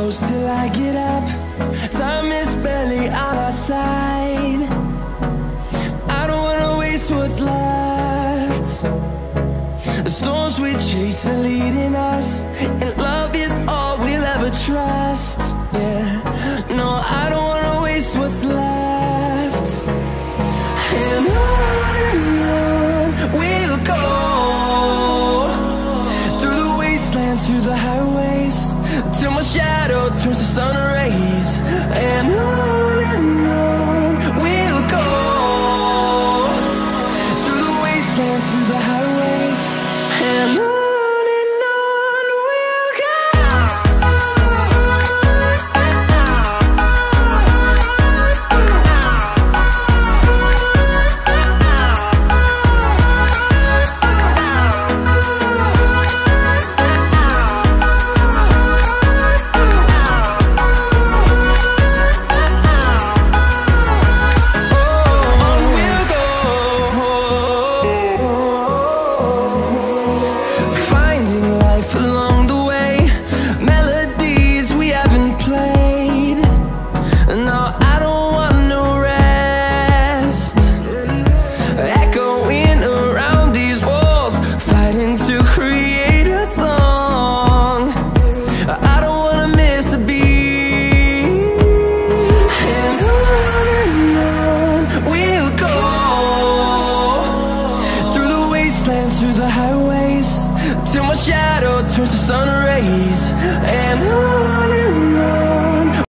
close till I get up. Time is barely on our side. I don't wanna waste what's left. The storms we chase are leading us.